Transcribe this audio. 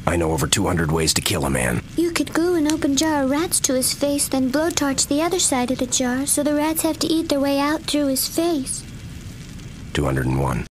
I know over 200 ways to kill a man. You could glue an open jar of rats to his face, then blowtorch the other side of the jar so the rats have to eat their way out through his face. 201.